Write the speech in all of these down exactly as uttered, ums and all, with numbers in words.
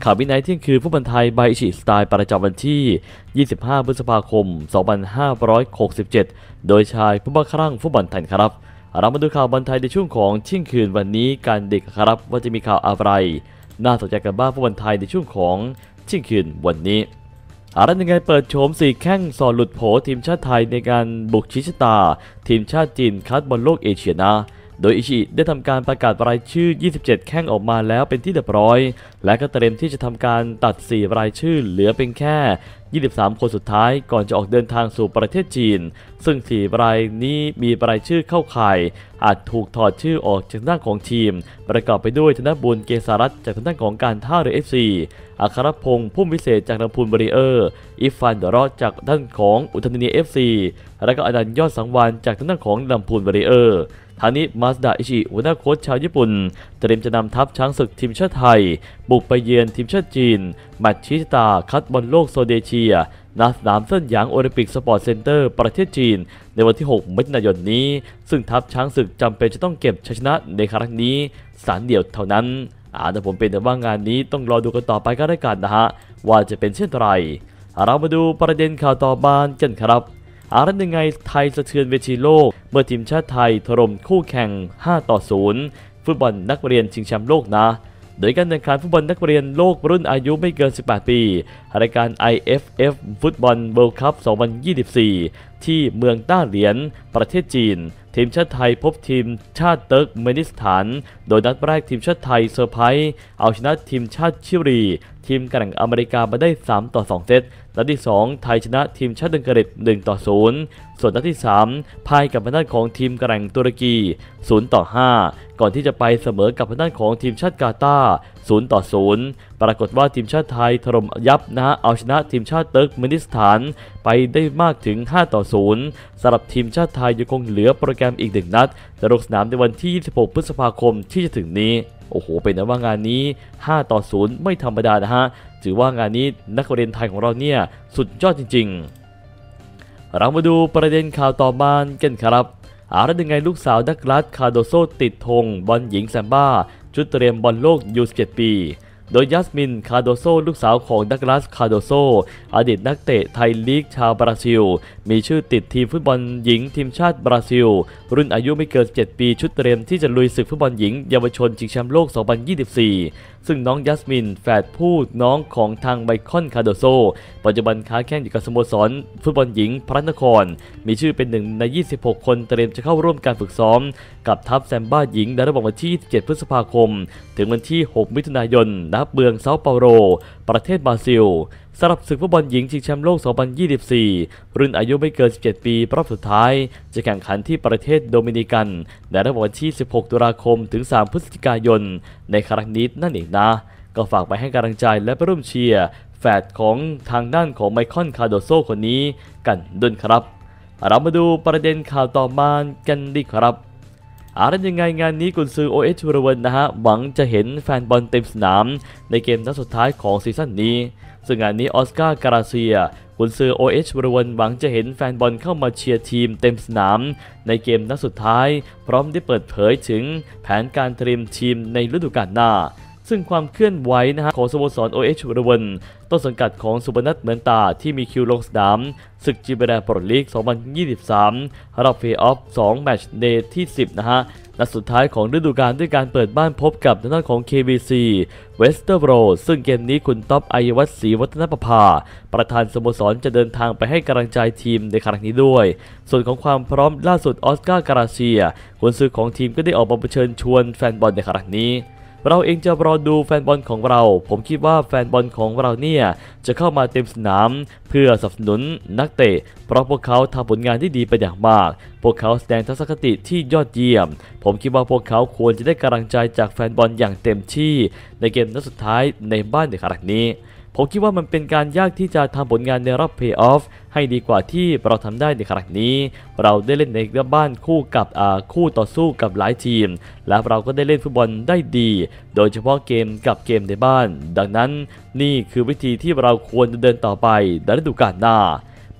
ข่าววินัยเที่ยงคืนฟุตบอลไทยใบอิชิสไตล์ประจำวันที่ยี่สิบห้าพฤษภาคมสองพันห้าร้อยหกสิบเจ็ดโดยชายผู้บ้าคลั่งฟุตบอลไทยครับเรามาดูข่าวบอลไทยในช่วงของเที่ยงคืนวันนี้การเด็กครับว่าจะมีข่าวอะไรน่าสนใจกันบ้างฟุตบอลไทยในช่วงของเที่ยงคืนวันนี้อารันยังไงเปิดโฉมสี่แข้งสอนหลุดโผทีมชาติไทยในการบุกชิชตาทีมชาติจีนคัดบอลโลกเอเชียนะโดยอิชิได้ทำการประกาศรายชื่อยี่สิบเจ็ดแข้งออกมาแล้วเป็นที่เรียบร้อยและก็เตรียมที่จะทำการตัดสี่รายชื่อเหลือเป็นแค่ยี่สิบสามคนสุดท้ายก่อนจะออกเดินทางสู่ประเทศจีนซึ่งสี่รายนี้มีรายชื่อเข้าข่ายอาจถูกถอดชื่อออกจากด้านของทีมประกอบไปด้วยธนบุญเกษารัตน์จากทางด้านของการท่าเรือ เอฟ ซี อัครพงษ์พุ่มวิเศษจากลำพูนบริเออร์อิฟฟานเดรอจากด้านของอุทัยธานี เอฟ ซี และก็อนันต์ยอดสังวานจากทางด้านของลำพูนบริเออร์ทางนี้มาสดาอิชิหัวหน้าโค้ชชาวญี่ปุ่นเตรียมจะนำทัพช้างศึกทีมชาติไทยบุกไปเยือนทีมชาติจีนแมตช์ชิชตาคัดบอลโลกโซนเอเชียณสนามเซินหยางโอลิมปิกสปอร์ตเซ็นเตอร์ประเทศจีนในวันที่หกมิถุนายนนี้ซึ่งทัพช้างศึกจำเป็นจะต้องเก็บชัยชนะในครั้งนี้สารเดียวเท่านั้นอาแต่ผมเป็นแต่ว่างานนี้ต้องรอดูกันต่อไปก็ได้กันนะฮะว่าจะเป็นเช่นไรเรามาดูประเด็นข่าวต่อมากันครับอารันยังไงไทยสะเทือนเวทีโลกเมื่อทีมชาติไทยถล่มคู่แข่งห้าต่อศูนย์ฟุตบอลนักเรียนชิงแชมป์โลกนะโดยการแข่งขันฟุตบอลนักเรียนโลกรุ่นอายุไม่เกินสิบแปดปีรายการ ไอ เอฟ เอฟ ฟุตบอลเวิลด์คัพสองพันยี่สิบสี่ที่เมืองต้าเหลียนประเทศจีนทีมชาติไทยพบทีมชาติเติร์กเมนิสถานโดยนัดแรกทีมชาติไทยเซอร์ไพรส์เอาชนะทีมชาติชิลีทีมแข่งอเมริกามาได้สามต่อสองเซตนัดที่สองไทยชนะทีมชาติอังกฤษหนึ่งต่อศูนย์ส่วนนัดที่สามพ่ายกับทางด้านของทีมแข่งตุรกีศูนย์ต่อห้าก่อนที่จะไปเสมอกับทางด้านของทีมชาติกาตาร์ศูนย์ต่อศูนย์ปรากฏว่าทีมชาติไทยถล่มยับนะฮะเอาชนะทีมชาติเติร์กเมนิสถานไปได้มากถึงห้าต่อศูนย์สำหรับทีมชาติไทยยังคงเหลือโปรแกรมอีกหนึ่งนัดจะลงสนามในวันที่ยี่สิบหกพฤษภาคมที่จะถึงนี้โอ้โหเป็นนะว่างานนี้ห้าต่อศูนย์ไม่ธรรมดานะฮะถือว่างานนี้นักเรียนไทยของเราเนี่ยสุดยอดจริงๆเรามาดูประเด็นข่าวต่อมากันครับอารันยังไงลูกสาวดักลาสคาโดโซติดธงบอลหญิงแซมบ้าชุดเตรียมบอลโลกยู สิบเจ็ด ปีโดยยัสมินคาโดโซลูกสาวของดักลาสคาโดโซอดีตนักเตะไทยลีกชาวบราซิลมีชื่อติดทีมฟุตบอลหญิงทีมชาติบราซิลรุ่นอายุไม่เกินเจ็ดปีชุดเตรียมที่จะลุยศึกฟุตบอลหญิงเยาวชนชิงแชมป์โลกสองพันยี่สิบสี่ซึ่งน้องยัสมินแฝดผู้น้องของทางไมคอนคาโดโซปัจจุบันค้าแข่งอยู่กับสโมสรฟุตบอลหญิงพระนครมีชื่อเป็นหนึ่งในยี่สิบหกคนเตรียมจะเข้าร่วมการฝึกซ้อมกับทัพแซมบ้าหญิงในระหว่างวันที่ยี่สิบเจ็ดพฤษภาคมถึงวันที่หกมิถุนายนณเมืองเซาเปาโลประเทศบราซิลสำหรับศึกฟุตบอลหญิงชิงแชมป์โลกสองพันยี่สิบสี่รุ่นอายุไม่เกินสิบเจ็ดปีรอบสุดท้ายจะแข่งขันที่ประเทศโดมินิกันในระหว่างวันที่สิบหกตุลาคมถึงสามพฤศจิกายนในครั้งนี้นั่นเองนะก็ฝากไปให้กำลังใจและไปร่วมเชียร์แฝดของทางด้านของไมคอนคาโดโซคนนี้กันด้วยครับเรามาดูประเด็นข่าวต่อมากันดีครับอารันยังไงงานนี้กุนซือโอเอชวรวันนะฮะหวังจะเห็นแฟนบอลเต็มสนามในเกมนัดสุดท้ายของซีซั่นนี้ซึ่งงานนี้ออสการ์การาเซียกุนซือโอเอชวรวันหวังจะเห็นแฟนบอลเข้ามาเชียร์ทีมเต็มสนามในเกมนัดสุดท้ายพร้อมได้เปิดเผยถึงแผนการเตรียมทีมในฤดูกาลหน้าซึ่งความเคลื่อนไหวนะฮะของสโมสร โอ เอช วรวันต้นสังกัดของสุพนัทเหมือนตาที่มีคิวลงสนามศึกจีเบราโปรลีกสองพันยี่สิบสามรอบเพลย์ออฟสองแมตช์เดย์ที่สิบนะฮะนัดสุดท้ายของฤดูกาลด้วยการเปิดบ้านพบกับทางด้านของ เค บี ซี เวสเตอร์โบรซึ่งเกมนี้คุณต๊อบอัยวัฒน์ศรีวัฒนประภาประธานสโมสรจะเดินทางไปให้กำลังใจทีมในครั้งนี้ด้วยส่วนของความพร้อมล่าสุดออสการ์การาเซียกุนซือของทีมก็ได้ออกมาเชิญชวนแฟนบอลในครั้งนี้เราเองจะรอดูแฟนบอลของเราผมคิดว่าแฟนบอลของเราเนี่ยจะเข้ามาเต็มสนามเพื่อสนับสนุนนักเตะเพราะพวกเขาทำผลงานที่ดีเป็นอย่างมากพวกเขาแสดงทัศนคติที่ยอดเยี่ยมผมคิดว่าพวกเขาควรจะได้กำลังใจจากแฟนบอลอย่างเต็มที่ในเกมนัดสุดท้ายในบ้านในครั้งนี้ผมคิดว่ามันเป็นการยากที่จะทำผลงานในรอบเพลย์ออฟให้ดีกว่าที่เราทำได้ในครั้งนี้เราได้เล่นในบ้านคู่กับคู่ต่อสู้กับหลายทีมและเราก็ได้เล่นฟุตบอลได้ดีโดยเฉพาะเกมกับเกมในบ้านดังนั้นนี่คือวิธีที่เราควรจะเดินต่อไปในฤดูกาลหน้า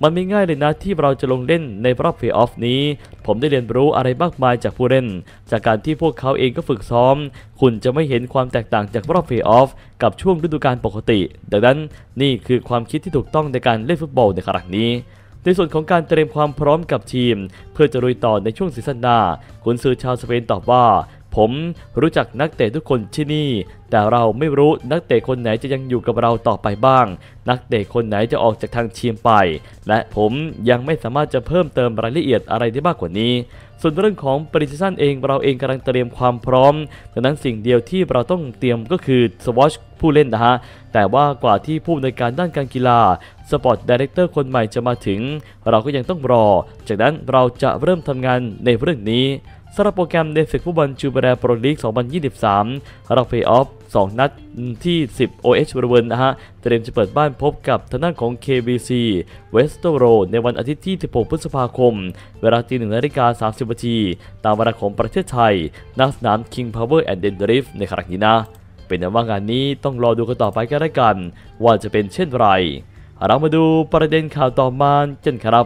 มันไม่ง่ายเลยนะที่เราจะลงเล่นในรอบเพลย์ออฟนี้ผมได้เรียนรู้อะไรมากมายจากผู้เล่นจากการที่พวกเขาเองก็ฝึกซ้อมคุณจะไม่เห็นความแตกต่างจากรอบเพลย์ออฟกับช่วงฤดูกาลปกติดังนั้นนี่คือความคิดที่ถูกต้องในการเล่นฟุตบอลในครั้งนี้ในส่วนของการเตรียมความพร้อมกับทีมเพื่อจะลุยต่อในช่วงซีซั่นหน้ากุนซือชาวสเปนตอบว่าผมรู้จักนักเตะทุกคนที่นี่แต่เราไม่รู้นักเตะคนไหนจะยังอยู่กับเราต่อไปบ้างนักเตะคนไหนจะออกจากทางทีมไปและผมยังไม่สามารถจะเพิ่มเติมรายละเอียดอะไรได้มากกว่านี้ส่วนเรื่องของปริซีซั่นเองเราเองกำลังเตรียมความพร้อมดังนั้นสิ่งเดียวที่เราต้องเตรียมก็คือสวอชผู้เล่นนะฮะแต่ว่ากว่าที่ผู้อำนวยการด้านการกีฬาสปอร์ตไดเรคเตอร์คนใหม่จะมาถึงเราก็ยังต้องรอจากนั้นเราจะเริ่มทำงานในเรื่องนี้สำหรับโปรแกรมในศึกฟุตบอลจูเบราโปรลีกสองพันยี่สิบสามรอบเพลย์ออฟสองนัดที่สิบ โอ เอช บริเวณนะฮะเตรียมจะเปิดบ้านพบกับทางด้านของ เค บี ซี West Row ในวันอาทิตย์ที่สิบหกพฤษภาคมเวลาตีหนึ่งนาฬิกาสามสิบนาทีตามเวลาของประเทศไทยณสนาม King Power and Drift ในครั้งนี้นะเป็นว่างานนี้ต้องรอดูกันต่อไปกันแล้วกันว่าจะเป็นเช่นไรเรามาดูประเด็นข่าวต่อมากันครับ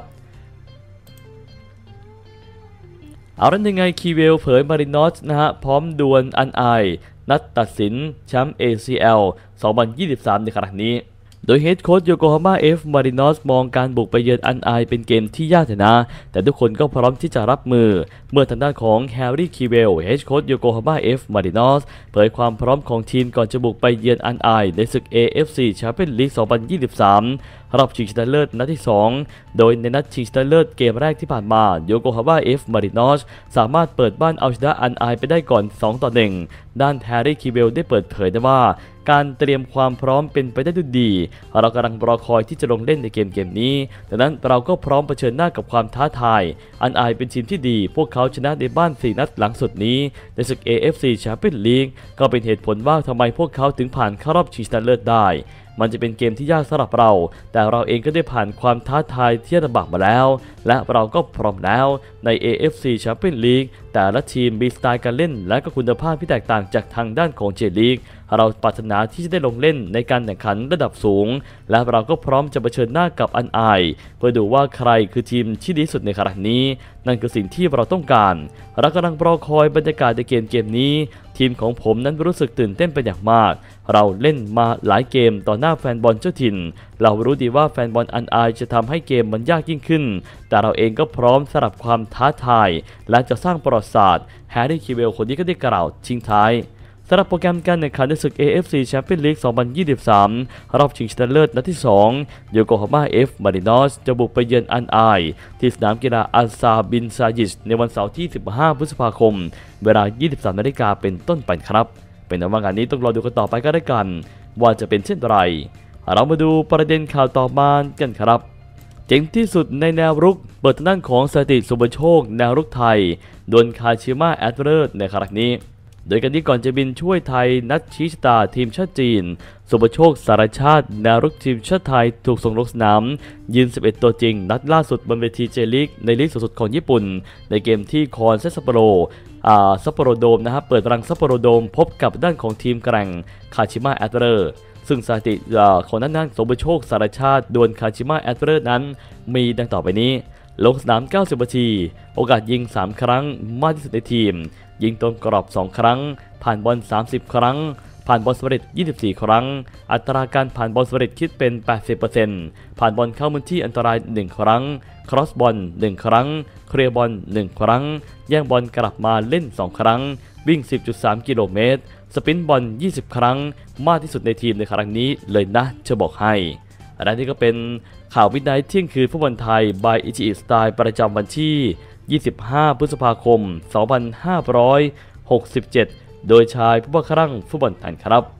เอาละยังไงคีเวลเผยมารินอสนะฮะพร้อมดวลอันไอนัดตัดสินแชมป์ เอ ซี แอล สองพันยี่สิบสามในครั้งนี้โดยเฮดโค้ชโยโกฮาม่าเอฟมารินอสมองการบุกไปเยือนอันไอเป็นเกมที่ยากนะแต่ทุกคนก็พร้อมที่จะรับมือเมื่อทางด้านของแฮร์รี่คีเวลเฮดโค้ชโยโกฮาม่าเอฟมารินอสเผยความพร้อมของทีมก่อนจะบุกไปเยือนอันไอในศึก เอ เอฟ ซี Champions League สองพันยี่สิบสามรอบชิงชนะเลิศนัดที่สองโดยในนัดชิงชนะเลิศเกมแรกที่ผ่านมาโยโกฮาม่าเอฟมารินอสสามารถเปิดบ้านเอาชนะอันไอไปได้ก่อนสองต่อหนึ่งด้านแฮร์รี่คีเวลได้เปิดเผยได้ว่าการเตรียมความพร้อมเป็นไปได้ด้วยดีเรากำลังรอคอยที่จะลงเล่นในเกมเกมนี้ดังนั้นเราก็พร้อมเผชิญหน้ากับความท้าทายอันไอเป็นทีมที่ดีพวกเขาชนะในบ้านสี่นัดหลังสุดนี้ในศึก เอ เอฟ ซี Champions League ก็เป็นเหตุผลว่าทำไมพวกเขาถึงผ่านเข้ารอบชิงชนะเลิศได้มันจะเป็นเกมที่ยากสำหรับเราแต่เราเองก็ได้ผ่านความท้าทายที่ลำบากมาแล้วและเราก็พร้อมแล้วใน เอ เอฟ ซี Champions League แต่ละทีมมีสไตล์การเล่นและก็คุณภาพที่แตกต่างจากทางด้านของเจลีกเราปรารถนาที่จะได้ลงเล่นในการแข่งขันระดับสูงและเราก็พร้อมจะเผชิญหน้ากับอันไอเพื่อดูว่าใครคือทีมที่ดีสุดในครั้งนี้นั่นคือสิ่งที่เราต้องการเรากำลังรอคอยบรรยากาศในเกมเกมนี้ทีมของผมนั้นรู้สึกตื่นเต้นเป็นอย่างมากเราเล่นมาหลายเกมต่อหน้าแฟนบอลเจ้าถิ่นเรารู้ดีว่าแฟนบอลอันไอจะทำให้เกมมันยากยิ่งขึ้นแต่เราเองก็พร้อมสำหรับความท้าทายและจะสร้างประวัติศาสตร์แฮร์รี่คีเวลคนนี้ก็ได้กล่าวทิ้งท้ายสำหรับโปรแกรมการแข่งขันในศึก เอ เอฟ ซี Champions League สองพันยี่สิบสามรอบชิงชนะเลิศนัดที่สองโยโกฮาม่าเอฟมารินอสจะบุกไปเยือนอันไอที่สนามกีฬาอัลซาบินซายิชในวันเสาร์ที่สิบห้าพฤษภาคมเวลา ยี่สิบสามนาฬิกาเป็นต้นไปครับเป็นว่างานนี้ต้องรอดูกันต่อไปก็ได้กันว่าจะเป็นเช่นไรเรามาดูประเด็นข่าวต่อมากันครับเจ๋งที่สุดในแนวรุกเปิดทางด้านของสถิติสุบโชคแนวรุกไทยดวลคาชิมะแอดเวอร์ในครั้งนี้โดยกันที่ก่อนจะบินช่วยไทยนัดชี้ชะตาทีมชาติจีนสุบโชคสารชาติแนวรุกทีมชาติไทยถูกส่งลงสนามยืนสิบเอ็ดตัวจริงนัดล่าสุดบนเวทีเจลีกในลีกสูงสุดของญี่ปุ่นในเกมที่คอนเซซัปโปโรอ่าซัปโปโรโดมนะฮะเปิดรังซัปโปโรโดมพบกับด้านของทีมแกร่งคาชิมะแอดเวอร์ซึ่งสถิติของด้านนั้นสุบโชคสารชาติดวลคาชิมะแอดเวอร์นั้นมีดังต่อไปนี้ลงสนามเก้าสิบนาทีโอกาสยิงสามครั้งมากที่สุดในทีมยิงตรงกรอบสองครั้งผ่านบอลสามสิบครั้งผ่านบอลสำเร็จยี่สิบสี่ครั้งอัตราการผ่านบอลสำเร็จคิดเป็น แปดสิบเปอร์เซ็นต์ ผ่านบอลเข้าพื้นที่อันตรายหนึ่งครั้งครอสบอลหนึ่งครั้งเคลียร์บอลหนึ่งครั้งแย่งบอลกลับมาเล่นสองครั้งวิ่ง สิบจุดสาม กิโลเมตรสปรินต์บอลยี่สิบครั้งมากที่สุดในทีมในครั้งนี้เลยนะจะบอกให้และนี่ก็เป็นข่าววินัยเที่ยงคืนฟุตบอลไทย by อิจิอิสไตล์ประจำวันที่ยี่สิบห้าพฤษภาคมสองพันห้าร้อยหกสิบเจ็ดโดยชายผู้บังคับฟุตบอลไทยครับ